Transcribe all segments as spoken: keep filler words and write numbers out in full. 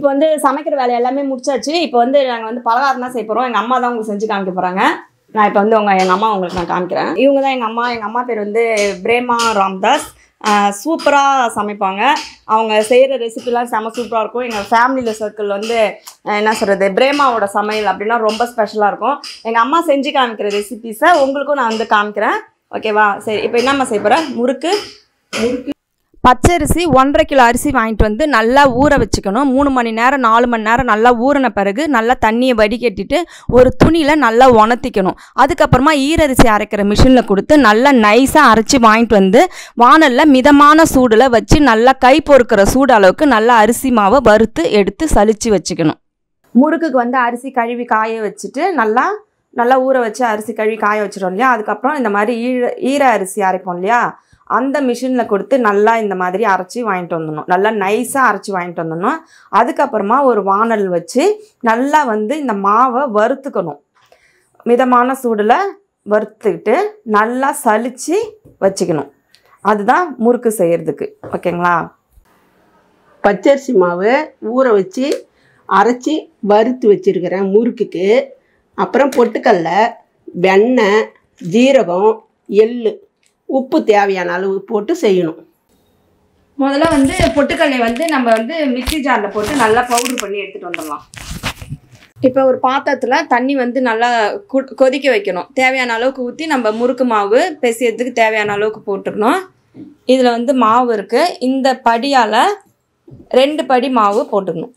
இப்போ வந்து சமைக்கிற வேலை எல்லாமே முடிச்சாச்சு. இப்போ வந்து நாங்கள் வந்து பலகாரம் தான் செய்ய போகிறோம். எங்கள் அம்மா தான் உங்களுக்கு செஞ்சு காமிக்க போகிறாங்க. நான் இப்போ வந்து உங்கள் எங்கள் அம்மா உங்களுக்கு நான் காமிக்கிறேன். இவங்க தான் எங்கள் அம்மா. எங்கள் அம்மா பேர் வந்து பிரேமா ராம்தாஸ். சூப்பராக சமைப்பாங்க. அவங்க செய்கிற ரெசிபிலாம் செம்ம சூப்பராக இருக்கும். எங்கள் ஃபேமிலியில் சர்க்கிள் வந்து என்ன சொல்கிறது, பிரேமாவோட சமையல் அப்படின்னா ரொம்ப ஸ்பெஷலாக இருக்கும். எங்கள் அம்மா செஞ்சு காமிக்கிற ரெசிபிஸை உங்களுக்கும் நான் வந்து காமிக்கிறேன். ஓகேவா? சரி, இப்போ என்னம்மா செய்ய போகிறேன்? முறுக்கு முறுக்கு பச்சரிசி ஒன்றரை கிலோ அரிசி வாங்கிட்டு வந்து நல்லா ஊற வச்சுக்கணும். மூணு மணி நேரம் நாலு மணி நேரம் நல்லா ஊறின பிறகு நல்லா தண்ணியை வடிகட்டிட்டு ஒரு துணியில் நல்லா உணர்த்திக்கணும். அதுக்கப்புறமா ஈரரிசி அரைக்கிற மிஷினில் கொடுத்து நல்லா நைஸாக அரைச்சி வாங்கிட்டு வந்து வானலில் மிதமான சூடில் வச்சு நல்லா கை பொறுக்கிற சூடு அளவுக்கு நல்லா அரிசி மாவை வறுத்து எடுத்து சலிச்சு வச்சுக்கணும். முறுக்குக்கு வந்து அரிசி கழுவி காய வச்சுட்டு நல்லா நல்லா ஊற வச்சு அரிசி கழுவி காய வச்சிடும் இல்லையா. அதுக்கப்புறம் இந்த மாதிரி ஈர ஈர அரிசி அரைப்போம் இல்லையா, அந்த மிஷினில் கொடுத்து நல்லா இந்த மாதிரி அரைச்சி வாங்கிட்டு வந்துடணும். நல்லா நைஸாக அரைச்சி வாங்கிட்டு வந்துடணும். அதுக்கப்புறமா ஒரு வானல் வச்சு நல்லா வந்து இந்த மாவை வறுத்துக்கணும். மிதமான சூடில் வறுத்துக்கிட்டு நல்லா சலித்து வச்சுக்கணும். அதுதான் முறுக்கு செய்கிறதுக்கு. ஓகேங்களா? பச்சரிசி மாவு ஊற வச்சு அரைச்சி வறுத்து வச்சுருக்கிறேன் முறுக்குக்கு. அப்புறம் பொட்டுக்கடல, வெண்ணெய், ஜீரகம், எள், உப்பு தேவையான அளவு போட்டு செய்யணும். முதல்ல வந்து பொட்டுக்கடலை வந்து நம்ம வந்து மிக்ஸி ஜாரில் போட்டு நல்லா பவுட்ரு பண்ணி எடுத்துகிட்டு வந்துடலாம். இப்போ ஒரு பாத்திரத்தில் தண்ணி வந்து நல்லா கு கொதிக்க வைக்கணும். தேவையான அளவுக்கு ஊற்றி நம்ம முறுக்கு மாவு பிசையறதுக்கு தேவையான அளவுக்கு போட்டுக்கணும். இதில் வந்து மாவு இருக்குது. இந்த படியால் ரெண்டு படி மாவு போட்டுக்கணும்.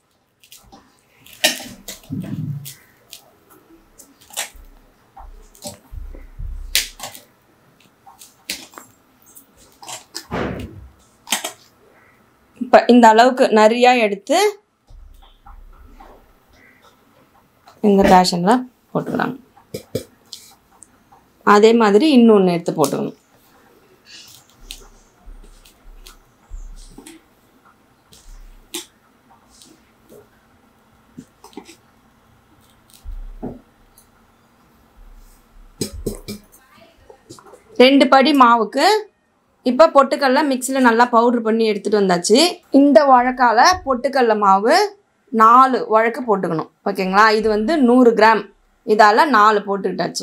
இப்போ இந்த அளவுக்கு நிறையா எடுத்து இந்த பேஷனில் போட்டுக்கிறாங்க. அதே மாதிரி இன்னொன்று எடுத்து போட்டுக்கணும். ரெண்டு படி மாவுக்கு இப்போ பொட்டுக்கடலை மிக்சியில் நல்லா பவுட்ரு பண்ணி எடுத்துகிட்டு வந்தாச்சு. இந்த வழக்கால் பொட்டுக்கடலை மாவு நாலு வழக்கு போட்டுக்கணும். ஓகேங்களா? இது வந்து நூறு கிராம். இதால் நாலு போட்டுக்கிட்டாச்சு.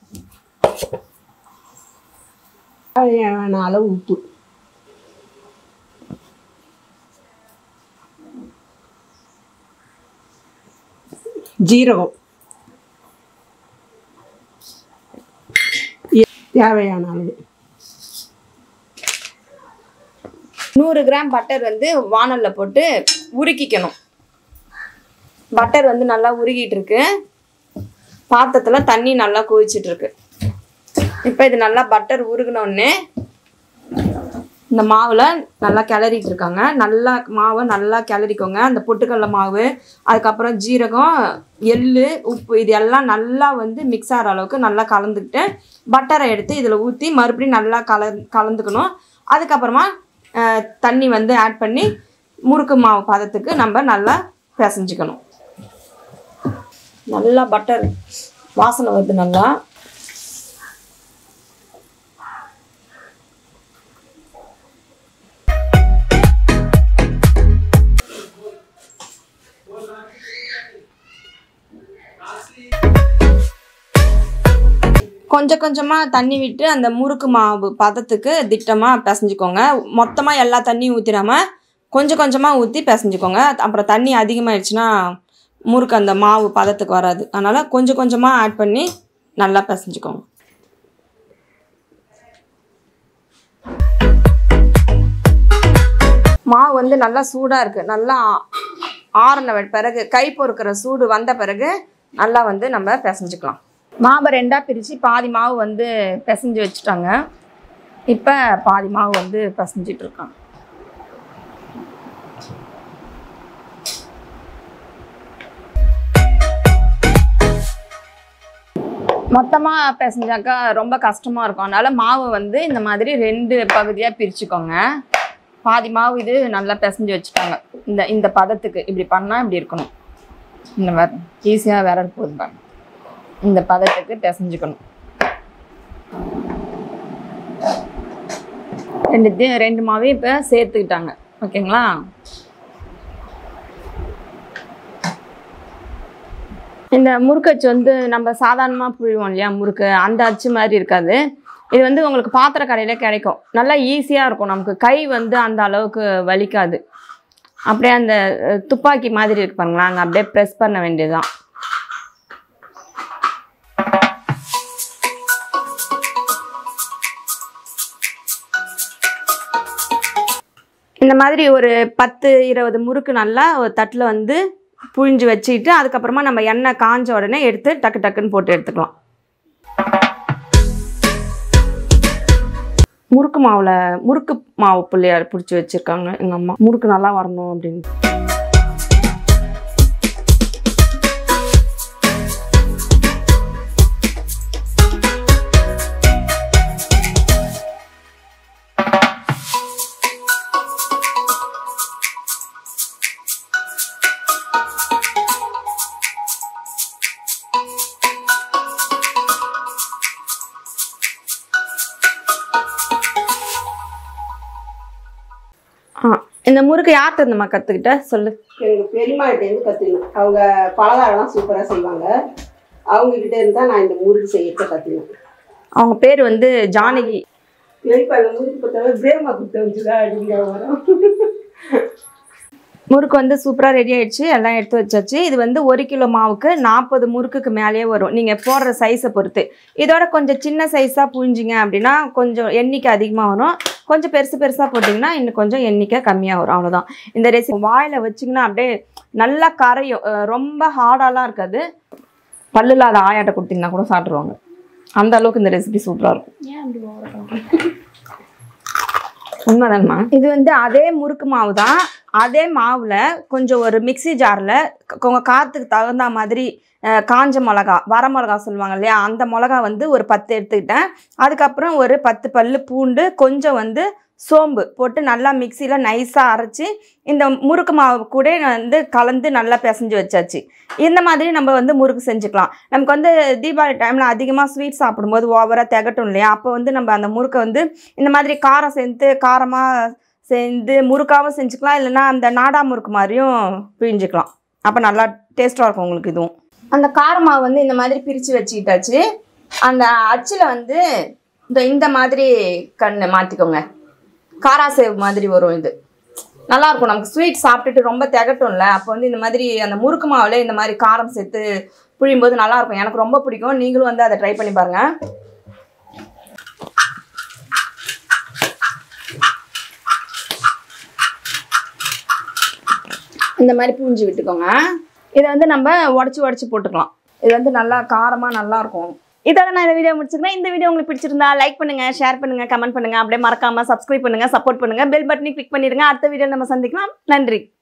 தேவையான அளவு உப்பு, ஜீரகம் தேவையான அளவு. நூறு கிராம் பட்டர் வந்து வானலில் போட்டு உருக்கிக்கணும். பட்டர் வந்து நல்லா உருகிட்டு இருக்கு. பாத்திரத்தில் தண்ணி நல்லா கொதிச்சுட்டு இருக்கு. இப்போ இது நல்லா பட்டர் உருகினோடனே இந்த மாவில் நல்லா கிளறிட்டு இருக்காங்க. நல்லா மாவை நல்லா கிளறிக்கோங்க. அந்த பொட்டுக்கடலை மாவு, அதுக்கப்புறம் ஜீரகம், எள், உப்பு இது எல்லாம் நல்லா வந்து மிக்ஸ் ஆகிற அளவுக்கு நல்லா கலந்துக்கிட்டு பட்டரை எடுத்து இதில் ஊற்றி மறுபடியும் நல்லா கல கலந்துக்கணும். அதுக்கப்புறமா தண்ணி வந்து ஆட் பண்ணி முறுக்கு மாவு பதத்துக்கு நம்ம நல்லா பிசைஞ்சிக்கணும். நல்லா பட்டர் வாசனை வருது. நல்லா கொஞ்சம் கொஞ்சமாக தண்ணி விட்டு அந்த முறுக்கு மாவு பதத்துக்கு திட்டமாக பிசைஞ்சிக்கோங்க. மொத்தமாக எல்லா தண்ணியும் ஊற்றிடாமல் கொஞ்சம் கொஞ்சமாக ஊற்றி பிசைஞ்சிக்கோங்க. அப்புறம் தண்ணி அதிகமாகிடுச்சுன்னா முறுக்கு அந்த மாவு பதத்துக்கு வராது. அதனால் கொஞ்சம் கொஞ்சமாக ஆட் பண்ணி நல்லா பிசைஞ்சிக்கோங்க. மாவு வந்து நல்லா சூடாக இருக்குது. நல்லா ஆறின பிறகு கை பொறுக்கிற சூடு வந்த பிறகு நல்லா வந்து நம்ம பிசைஞ்சிக்கலாம். மாவை ரெண்டாக பிரித்து பாதி மாவு வந்து பிசைஞ்சு வச்சுட்டாங்க. இப்போ பாதி மாவு வந்து பிசைஞ்சிட்டு இருக்காங்க. மொத்தமாக பிசைஞ்சாக்கா ரொம்ப கஷ்டமாக இருக்கும். அதனால் மாவு வந்து இந்த மாதிரி ரெண்டு பகுதியாக பிரிச்சுக்கோங்க. பாதி மாவு இது நல்லா பிசைஞ்சு வச்சுட்டாங்க. இந்த இந்த பதத்துக்கு இப்படி பண்ணால் இப்படி இருக்கணும். இந்த மாதிரி ஈஸியாக விரல் போகுது பாருங்க. இந்த பதத்துக்கு பிசைஞ்சுக்கணும். ரெண்டு ரெண்டு மாவையும் இப்போ சேர்த்துக்கிட்டாங்க. ஓகேங்களா? இந்த முறுக்கு அச்சு வந்து நம்ம சாதாரணமாக புழிவோம் இல்லையா முறுக்கு, அந்த அச்சு மாதிரி இருக்காது. இது வந்து உங்களுக்கு பாத்திர கடையில் கிடைக்கும். நல்லா ஈஸியாக இருக்கும், நமக்கு கை வந்து அந்த அளவுக்கு வலிக்காது. அப்படியே அந்த துப்பாக்கி மாதிரி இருக்கு பாருங்களா, அங்கே அப்படியே ப்ரெஸ் பண்ண வேண்டியதுதான். இந்த மாதிரி ஒரு பத்து இருபது முறுக்கு நல்லா ஒரு தட்டில் வந்து புழிஞ்சு வச்சுக்கிட்டு அதுக்கப்புறமா நம்ம எண்ணெய் காஞ்ச உடனே எடுத்து டக்கு டக்குன்னு போட்டு எடுத்துக்கலாம். முறுக்கு மாவில் முறுக்கு மாவு புள்ளியார் பிடிச்சி வச்சுருக்காங்க எங்கள் அம்மா, முறுக்கு நல்லா வரணும் அப்படின்னு. ஆ இந்த முறுக்கு யார்கிட்ட இருந்தம்மா கற்றுக்கிட்ட சொல்லு. எங்கள் பெரியம்மாகிட்டேருந்து கற்றுக்கினேன். அவங்க பலகாரம்லாம் சூப்பராக செய்வாங்க. அவங்கக்கிட்ட இருந்தால் நான் இந்த முறுக்கு செய்யறத கற்றுக்கினேன். அவங்க பேர் வந்து ஜானகி. பெரியப்பா இந்த முறுக்கு பார்த்தா பிரேமா கொடுத்து வச்சுதா அப்படிங்கிற வரும். முறுக்கு வந்து சூப்பராக ரெடி ஆகிடுச்சு, எல்லாம் எடுத்து வச்சாச்சு. இது வந்து ஒரு கிலோ மாவுக்கு நாற்பது முறுக்குக்கு மேலேயே வரும், நீங்கள் போடுற சைஸை பொறுத்து. இதோட கொஞ்சம் சின்ன சைஸாக புழிஞ்சிங்க அப்படின்னா கொஞ்சம் எண்ணிக்கை அதிகமாக வரும், கொஞ்சம் பெருசு பெருசாக போட்டிங்கன்னா இன்னும் கொஞ்சம் எண்ணிக்கை கம்மியாக வரும், அவ்வளோதான். இந்த ரெசிபி வாயில் வச்சிங்கன்னா அப்படியே நல்லா கரையும், ரொம்ப ஹார்டாலாம் இருக்காது. பல்லில் அதை ஆயாட்ட கொடுத்தீங்கன்னா கூட சாப்பிட்ருவாங்க, அந்த அளவுக்கு இந்த ரெசிபி சூப்பராக இருக்கும். உண்மைதான்மா. இது வந்து அதே முறுக்கு மாவு தான், அதே மாவில் கொஞ்சம் ஒரு மிக்சி ஜாரில் உங்கள் காற்றுக்கு தகுந்த மாதிரி காஞ்ச மிளகா, வர மிளகா சொல்லுவாங்க இல்லையா, அந்த மிளகா வந்து ஒரு பத்து எடுத்துக்கிட்டேன். அதுக்கப்புறம் ஒரு பத்து பல் பூண்டு, கொஞ்சம் வந்து சோம்பு போட்டு நல்லா மிக்சியில் நைஸாக அரைச்சி இந்த முறுக்கு மாவு கூட வந்து கலந்து நல்லா பிசைஞ்சு வச்சாச்சு. இந்த மாதிரி நம்ம வந்து முறுக்கு செஞ்சுக்கலாம். நமக்கு வந்து தீபாவளி டைமில் அதிகமாக ஸ்வீட் சாப்பிடும்போது ஓவராக திகட்டும் இல்லையா, அப்போ வந்து நம்ம அந்த முறுக்கை வந்து இந்த மாதிரி காரம் சேர்ந்து காரமாக சேர்ந்து முறுக்காகவும் செஞ்சுக்கலாம், இல்லைன்னா அந்த நாடா முறுக்கு மாதிரியும் பிழிஞ்சிக்கலாம். அப்போ நல்லா டேஸ்ட்டாக இருக்கும் உங்களுக்கு. இதுவும் அந்த காரமாவு வந்து இந்த மாதிரி பிரித்து வச்சுக்கிட்டாச்சு. அந்த அச்சில் வந்து இந்த இந்த மாதிரி கண்ணை மாற்றிக்கோங்க, காராசேவ் மாதிரி வரும். இது நல்லாயிருக்கும், நமக்கு ஸ்வீட் சாப்பிட்டுட்டு ரொம்ப திகட்டும்ல, அப்போ வந்து இந்த மாதிரி அந்த முறுக்கு மாவில் இந்த மாதிரி காரம் சேர்த்து புழியும்போது நல்லாயிருக்கும். எனக்கு ரொம்ப பிடிக்கும், நீங்களும் வந்து அதை ட்ரை பண்ணி பாருங்கள். இந்த மாதிரி பூஞ்சி விட்டுக்கோங்க. இதை வந்து நம்ம உடச்சி உடச்சி போட்டுக்கலாம். இது வந்து நல்லா காரமாக நல்லாயிருக்கும். இதோட நான் இந்த வீடியோ முடிச்சுக்கிறேன். இந்த வீடியோ உங்களுக்கு பிடிச்சிருந்தா லைக் பண்ணுங்க, ஷேர் பண்ணுங்க, கமெண்ட் பண்ணுங்க, அப்படியே மறக்காம சப்ஸ்கிரைப் பண்ணுங்க, சப்போர்ட் பண்ணுங்க, பெல் பட்டனை கிளிக் பண்ணிடுங்க. அடுத்த வீடியோ நம்ம சந்திக்கலாம். நன்றி.